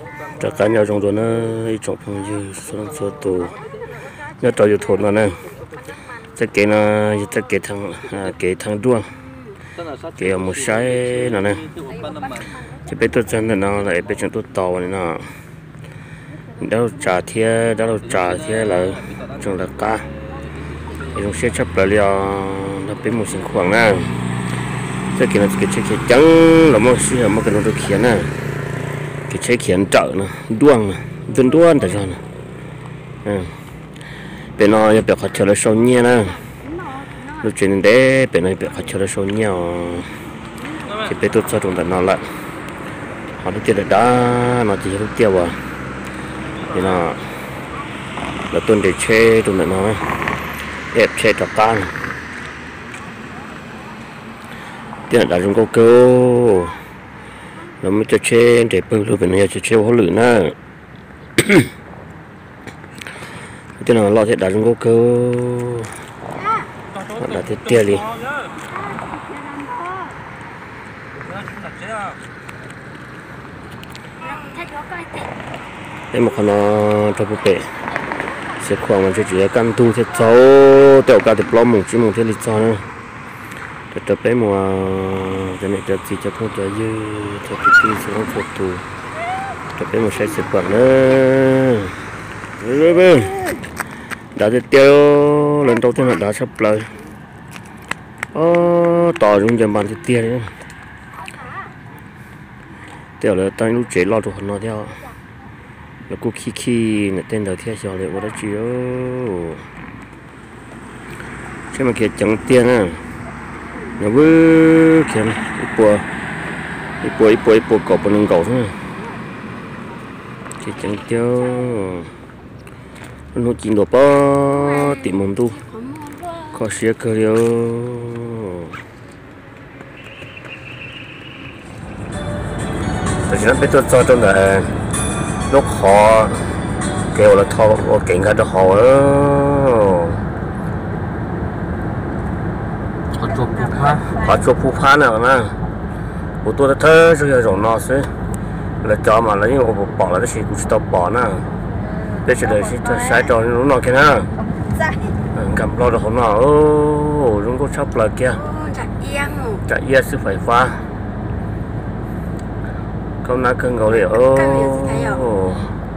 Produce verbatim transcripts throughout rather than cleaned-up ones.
cho cá nhau trong đó nó trồng phong như số số tù nhớ trò yêu thôn nó nè chắc cái nó chắc cái thằng cái thằng đuông cái ở một trái nó nè chỉ biết tôi chân nó lại biết chân tôi tàu này nó đâu trả thiê đâu trả thiê là trong là cá trong xe chấp lại liền nó biết một sinh khoảng nè chắc cái nó cái cái trắng là một sự mà cái nó được khiển nè cái chế khiển trợ nè đuông nè dân đuông tại sao nè bên nó nhập được chờ là sâu nhẹ nè lúc chuyện đấy bên nó nhập được chờ là sâu nhẹ thì bên tôi cho trong nó lại họ nó chơi đã nó chỉ lúc tiêu à thì nó là tuần để chơi trong nó đẹp chơi trò can tiền đã dùng câu câu nó mới cho chơi để bưng luôn bên này cho chơi hóa lử nè tiền nào lo thì đã dùng câu câu đã thì tiền đi đây một con nó cho búp bê sẽ khoảng mà chỉ là căn tu thế cháu tiểu cả thì plom một chỉ một thế lịch cho nữa để tập bé mùa cho nên tập gì cho không cho dư cho cái gì sẽ không phục tù tập bé một sai sự quản nữa rồi bên đã thì tiêu lần đầu tiên là đã sắp lời ô tỏ trong giờ bàn thì tiền nữa tiểu là tay lúc chế lo được nó theo là cô khi khi là tên đầu theo cho lại vào đó chiếu chứ mà kia chẳng tiền à nó với kia ít bùa ít bùa ít bùa ít bùa cọp bằng cọp thôi kia chẳng tiêu nó chỉ đồ bao tiệm mồm tu có xe cơ điều tại vì nó biết tôi cho trong này lúc họ kêu là thọ kiện cả cho họ đó họ chụp phù phá họ chụp phù phá nào mà của tôi đã thấy rồi rồi nó sẽ là cho mà lấy một bỏ là cái gì cũng tao bỏ nè để cho đời sẽ sai cho nó nó kia nè cầm lo được không nào ô chúng có sắp là kia chạy yên sẽ phải pha câu nói cơn gấu liệu ô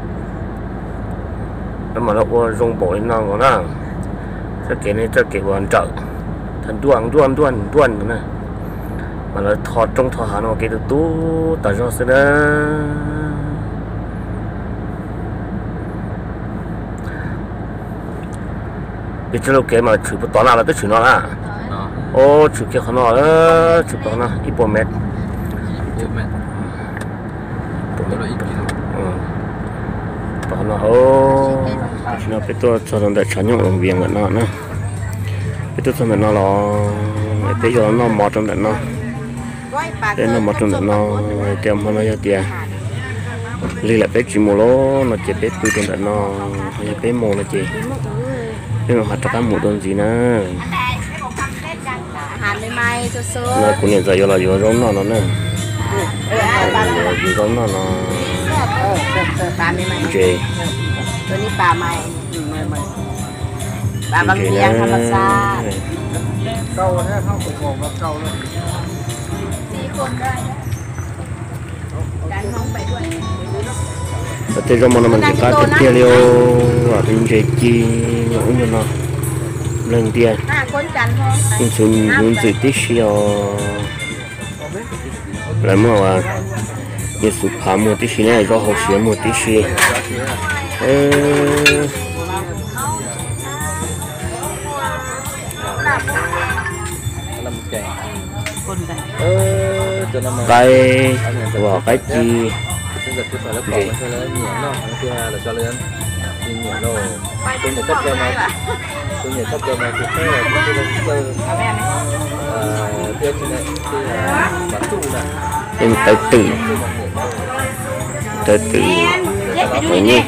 nhưng mà nó qua dùng bộ nó còn đó cái cái này cái cái quan trọng thành đuông đuông đuông đuông này mà nó thọt trong thọt nó cái được tú tại sao sẽ đó bây giờ cái mà chụp tao nào là tôi chụp nó à ô chụp cái nó đó chụp nó ít bộ mét bỏ nó ô nó phải tôi cho nó để chọn những ông viên của nó nữa phải tôi cho nó nó để cho nó mọt trong nó để nó mọt trong nó đem nó ra tiền li lại bé chỉ mua lố nó chỉ bé tươi trong nó hay bé mồ nó chỉ nhưng mà hạt các mũ đơn gì nữa nó cũng nhận ra là vô giống nó nó nè vô giống nó nó chị ตัวนี้ปลาใหม่ปลาบางเทียงธรรมชาติเก่าเนี่ยเข้าไปของกับเก่าเลยสี่คนได้การน้องไปด้วยแต่ที่เรามันมันจะการเที่ยวเร็วว่าเป็นเจจีอย่างนี้เนาะเรื่องเดียวยิ่งสุดยิ่งสุดที่เชียวแล้วเมื่อว่ายิ่งสุดพามัวที่เชียร์ก็หกเสียมัวที่เชียร์เออcái vào cái chi gì tôi nhận cấp cho mà tôi nhận cấp cho mà thì thế là tôi đang chơi chơi này thì bắn trụ này em tự tử tự tử phải nhỉ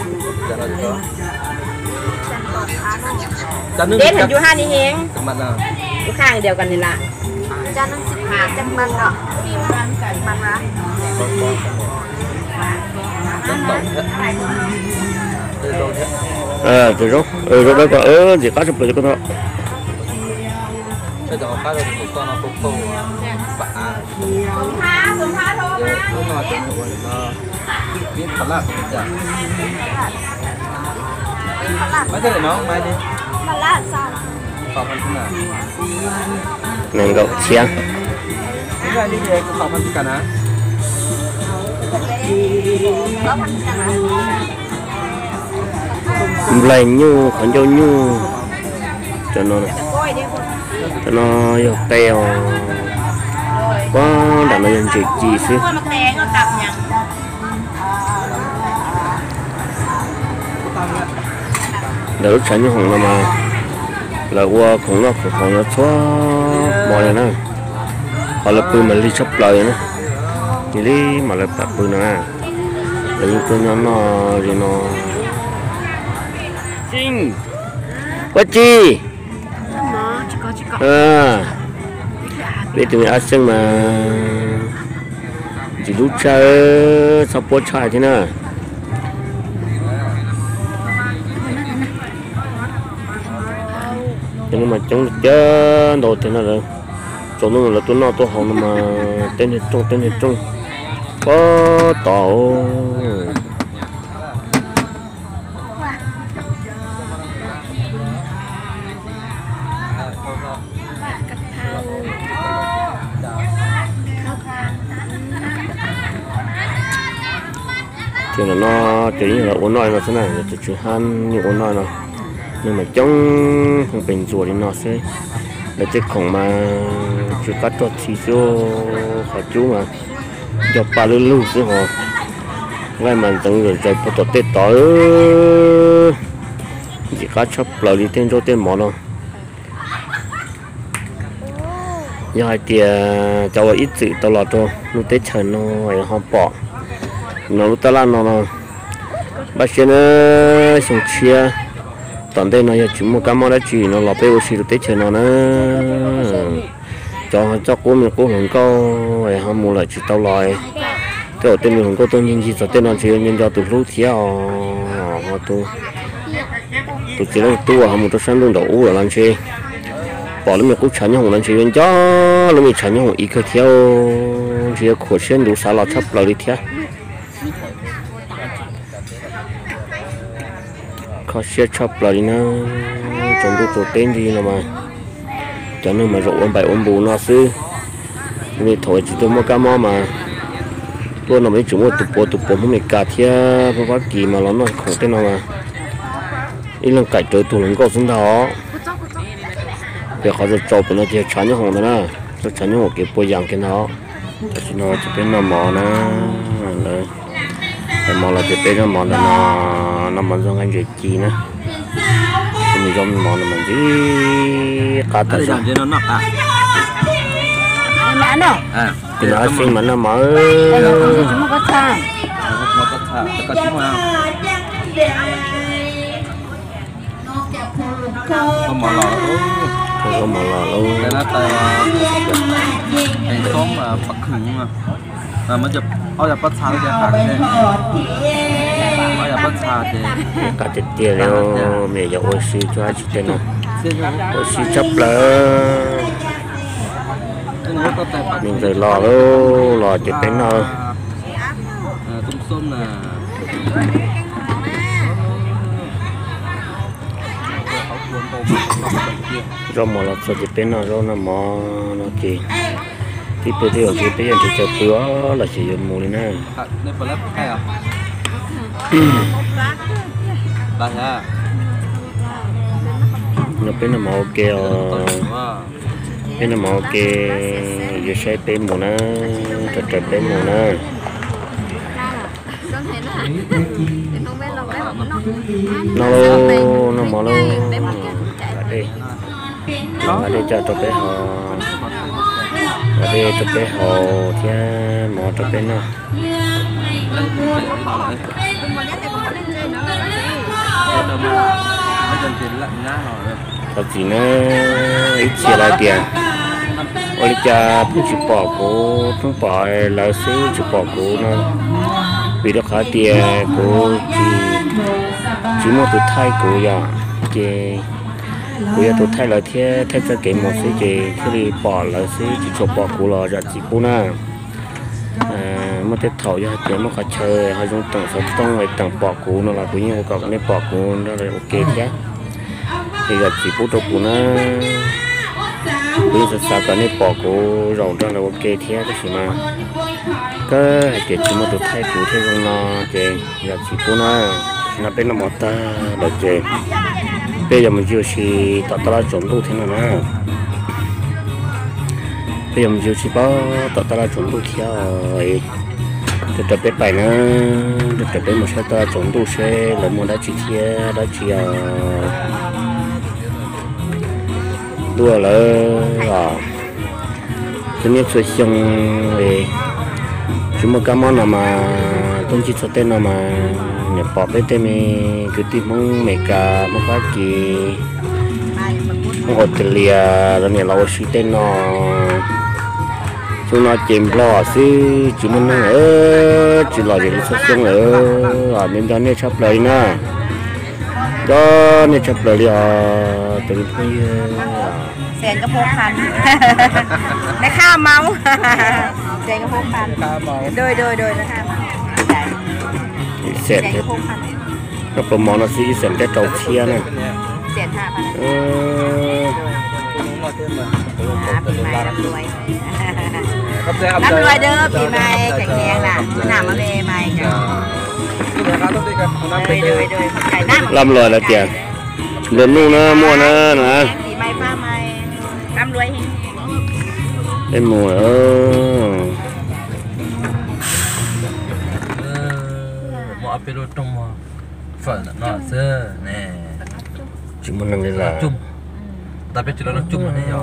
เด็ดอยู่ห้านี่เองอยู่ข้างเดียวกันนี่ละจานนึงสิบห้าจังมันเนาะมันกันมันละ ờ từ rồi ừ rồi đó có ớ gì có chụp được con đó cái đó khác là một con nó không không bả nó ngọt cho nó biết thật là dạ mấy cái này nó mai đi mà là sao khảo phần thế nào nàng gạo chiang cái này đi về khảo phần cả ná lại nhu còn cho nhu cho nó cho nó yêu teo có đã nó chỉ chỉ xíu để lúc sáng như hồng là mà là qua cũng nó cũng không nó xóa mọi này nè họ là bự mà đi sắp lời nữa thì đi mà là bạc bự nè là những cái nhóm nó thì nó chinh quá chi à biết tụi mình ăn xong mà chỉ lúc chơi sao bớt chạy thế nè nhưng mà chúng chơi đồ thế nào rồi chỗ nó là tôi nó tôi hồng mà tên thì trung tên thì trung có tổ thì là nó chỉ là uốn nói nó thế này là chỉ han như uốn nói nó nhưng mà trong không bình rùa thì nó sẽ là cái khổng mà chú cắt cho chỉ số họ chú mà cho ba lư lư chứ họ ngay mà từng người chạy по tết tối chỉ cắt chấp lời đi tên cho tên món đâu giờ thì cho ít sự tao lo cho lúc tết trời nó phải họ bỏ nó lúc ta làm nó nó bác sĩ nó xong chia tận đây nó chỉ một cái món đó chỉ nó lọp bê oxy tết trời nó nữa cho cho cô mình cô hồng câu rồi họ mua lại chỉ tao lại cái tên mình hồng câu tôi nhìn gì cho tên nó chỉ nhìn cho từ lúc theo họ tu tôi chỉ là tu họ một tôi sáng luôn đổ rồi làm chi bỏ lên mình cũng chán hồng làm chi bên cho lên mình chán hồng ít cái theo chỉ khổ xuyên đủ sao lọt thấp lại đi theo khó xếp chop lại nó trong tôi tổ tên gì nào mà cho nên mà rượu ôm bài ôm bù nó xứ vì thôi chỉ tôi mua cá mò mà tôi nó mấy chúng một tụt bộ tụt bộ không bị cả thia với bác kỳ mà nó nó khổ tên nào mà ít lần cải trời tụi nó có xuống đó để họจะจบnó chỉ chán như hồng đó nè tôi chán như một cái bồi dạng cái nó chỉ nó chỉ bên nó mò nè đấy mò là chỉ bên nó mò là nó nó mò trong anh chỉ chi nè mình trong mò là mình chỉ cá ta sao nó nặng à mẹ nó thì nó xin mà nó mở chúng nó có thang nó có thả có chúng mà không mở lò luôn không mở lò luôn cái nó tay thành xóm mà bắt khửng mà mà mới chụp họ chụp bắt xa cái hàng này họ chụp bắt xa thì cả tiền tiền rồi mẹ giờ oxy cho anh chị tên nào oxy chấp là mình phải lò luôn lò chỉ tên nào tôm xôm là rồi mà là chỉ tên nào rồi là mà nó chỉ thì bây giờ thì bây giờ thì chơi bữa là chỉ dùng mùi nè đây phải lắp cái à đây ha nó bên là màu keo bên là màu keo giờ sẽ bên mùa nè trật trật bên mùa nè nó nó màu nó ở đây ở đây cho tôi bé họ ở đây tôi bé họ thì màu tôi bé nó thật gì nó ít chia lại tiền ôi cha cũng chỉ bỏ cô cũng bỏ là xứ chỉ bỏ cô nó vì đó khá tiền của chỉ chỉ một tụi thay của ya cái của ya tụi thay là thế thế cho cái một số cái cái đi bỏ là số chỉ cho bỏ của là ra chỉ của na mà thế thầu ya tiền nó khó chơi hay dùng tặng số tông này tặng bỏ của nó là của nhau còn cái bỏ của nó là ok thế thì là chỉ của đồ của nó bây giờ sao cái này bỏ của rau đó là ok thế cái gì mà cái cái chỉ một tụi thay của thế không nó cái là chỉ của nó nó bên nó một ta là cái bây giờ mình chưa chỉ tạo ra chuẩn độ thế nào nè bây giờ mình chưa chỉ có tạo ra chuẩn độ theo rồi để tập bé bài nữa để tập bé một số ta chuẩn độ sẽ là một đã chỉ theo đã chỉ đua là à cái này sẽ xong về chúng ta cảm ơn nào mà tôi chỉ cho tên nào mà nhập bỏ cái tên mình cứ tìm mong mấy cả một cái gì một Australia rồi này là sĩ tên nó chúng nó chìm lo xí chỉ muốn nói ơ chỉ là gì xuất xuống ở nên đó nên chấp lời nè đó nên chấp lời à từ thôi แสนก็พกพันได้ข้าวเมาแสนก็พกพันโดยโดยโดยนะคะเสร็จก็ประมาณนั้นสิเสร็จได้เจ้าเชียนะเสร็จห้าพันเออปีใหม่ร่ำรวยร่ำรวยเด้อปีใหม่แข็งแรงล่ะหน้ามาเลยใหม่จ้ะโดยโดยโดยไก่น้ำร่ำรวยแล้วเจ้าเดินนู่นนะมั่วนะนะปีใหม่ฟ้าใหม่ร่ำรวยเฮงเป็นหมูเออเอาไปรถตรงมาฝันน่ะเสื้อเนี่ยจุ่มมันนั่งเลยล่ะจุ่มแต่เป็นจุดแล้วจุ่มมันนี่หรอ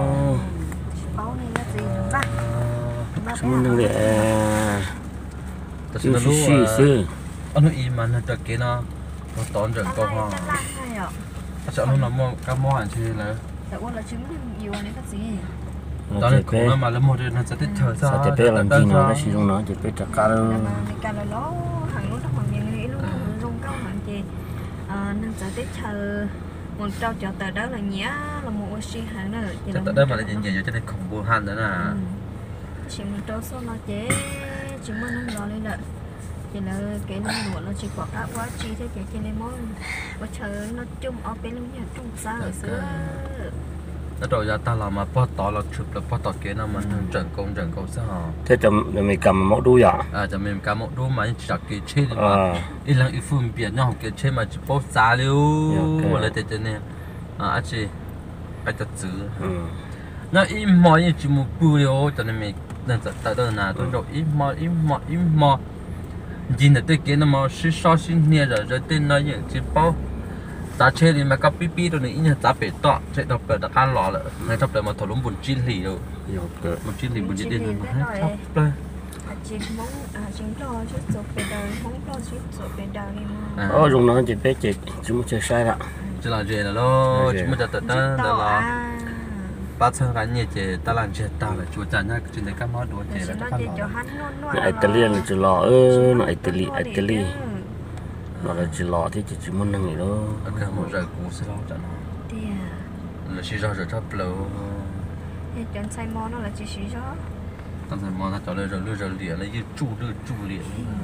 จุ่มมันนั่งเลยแต่ฉันรู้ว่าอันนู้นอีมันจะกินนะตอนเดินก็พออาจารย์นู้นน้ำมันก็มั่วอันชื่อแล้วแต่ว่าเราchứngอยู่อันนี้ก็สิตอนนี้คงแล้วมาแล้วหมดเลยนะจะติดเชื้อซะจะเป็นอะไรจริงนะสิตรงนั้นจะเป็นจากการการล้อhàngนู้นทั้งหมดอย่างนี้ลูกรung cao hàng gì nên sẽ tiết chờ một trâu chờ từ đó là nhía là một oxy hàng nữa chờ từ đó mà lại nhìn nhiều cho nên không buồn han nữa nè chỉ một trâu số nó chế chỉ muốn nó lo lên là chỉ là cái nó nuột nó chỉ quạt áp quá chi thế chỉ nên món và chờ nó chung ở bên luôn nha chung xa ở xưa nó rồi ra ta làm mà bắt tỏ là chụp là bắt tỏ cái nào mà trận công trận công sao thế chấm mình cầm mẫu đuôi à à chấm mình cầm mẫu đuôi mà chỉ đặt cái trên mà ít lần ít phương biển nhau cái trên mà chỉ bóc xa liu là thế cho nên à chị anh thật chữ nó ít mò như chỉ một bự liu cho nên mình nên tại đây là tôi rồi ít mò ít mò ít mò nhìn là cái cái nó mà sự so sánh nhiều rồi rồi tên nó những chỉ bóc ta chơi thì mà có pi pi rồi này nhá ta phải tọt chạy đọc được ăn lò rồi này thắp lại mà thổi lúng bùn chín lì rồi bùn chín lì bùn chín lì mà hết thắp đây chín món chín lò chút sụp về đời món lò chút sụp về đời đi mà ờ dùng nó chỉ biết chỉ chúng chơi sai đó chỉ là gì là lo chúng mìnhจะตัดđó là ba trăm cái nhẹ chỉ ta làm chết ta là chúa cha nhá trên đấy các món đồ chỉ là các món Italy là chỉ lò ơ nó Italy Italy nó là chỉ lọ thì chỉ muốn năng này đó cái một giờ cũng sẽ lo cho nó là chỉ do rồi thấp lâu chọn sai món nó là chỉ chỉ do tao sai món nó cho lên rồi lưỡi rồi liền lấy chu lưỡi chu liền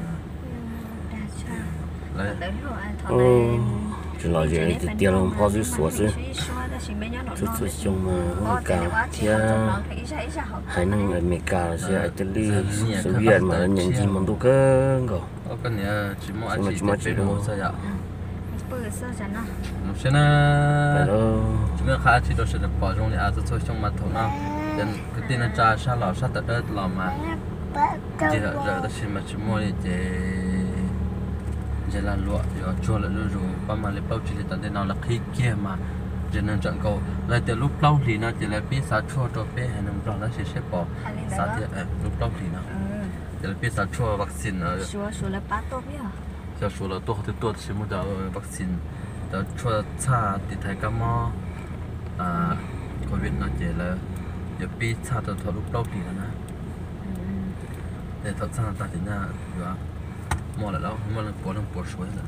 lấy chỉ lọ gì thì tiêu lòng phao dưới sủa chứ chút chút chung mà không cả thì hay năng ở America sẽ Italy sự việc mà nhận gì mà đâu cơ rồi cái này chỉ muốn ăn chỉ biết đâu sao vậy? Bữa sơ chán à? Lúc xưa na, chúng mình khai chỉ đồ sẽ được bỏ trong nhà tôi trong mặt thầu nào, nên cái tin là cha sa lò sa tật đất lò mà, chỉ là giờ tôi xin mà chỉ mua để chỉ chỉ là lụa rồi chua là lụa rồi, bao mà lấy bao chỉ là tận nào là khi kia mà, cho nên chọn cầu lại từ lúc lâu thì nó chỉ là biết sa chua cho biết hay nằm trong nó sẽ xếp bỏ sa thì lúc lâu thì nóจะเปลี่ยนสัญชาติวัคซีนอะไรชัวชัวแล้วป้าตัวพี่เหรอจะชัวแล้วตัวที่ตัวชิมุดเอาวัคซีนแต่ชัวชาติไทยก็มออ่าโควิดนั่นเจแล้วอย่าปีชาติทอลุกเล่าดีแล้วนะเดี๋ยวทอดชาติตัดสินหน้าอยู่ว่า mò lại đâu mò là bỏ nó bỏ suối rồi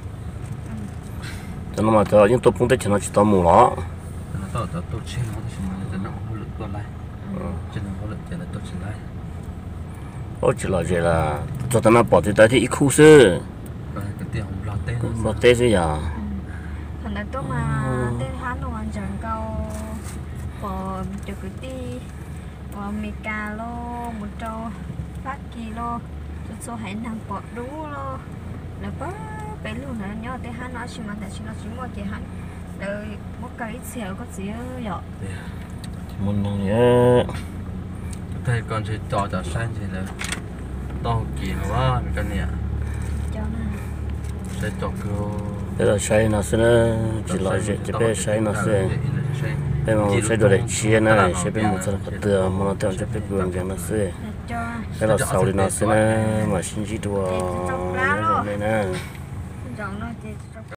cho nó mà cho những tôi cũng tới cho nó chỉ tao mù nó nó tao tao tôi chơi nó thì nóจะนั่งหัวหลุดตัวไรจะนั่งหัวหลุดจะนั่งตัวจะไร ôi chỉ là gì là cho tao nó bỏ thì tới thì ít khu sư cái tiền không lo tên bỏ tên gì à thành ra tôi mà tên hắn nó hoàn chẳng câu bỏ được cái ti bỏ mì cà lô một trâu phát kỳ lô cho số hẹn thằng bỏ đú lô là bớt bé luôn nữa nhớ tên hắn nói chỉ mà tại chỉ nó chỉ mua cái hắn đời một cái xèo có gì vậy muốn năng nhé thầy còn chơi trò trò xanh gì nữa to kỳ quá mình cái này cho nó sẽ trò cơ bây giờ say nó sẽ chỉ là gì chỉ biết say nó sẽ bây giờ say đồ để chia này sẽ bên một số vật tư mà nó theo cho biết buồn cho nó sẽ bây giờ sau thì nó sẽ mà xin chỉ đùa này nè